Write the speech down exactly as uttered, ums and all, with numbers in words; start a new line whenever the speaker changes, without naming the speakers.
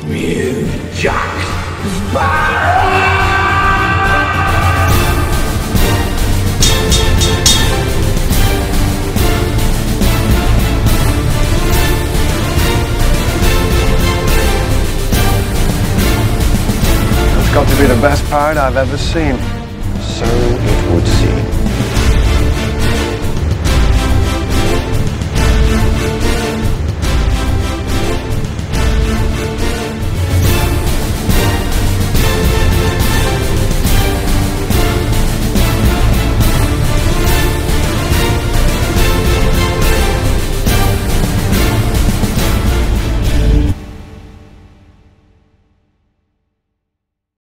You Jack.
It's got to be the best pirate I've ever seen. So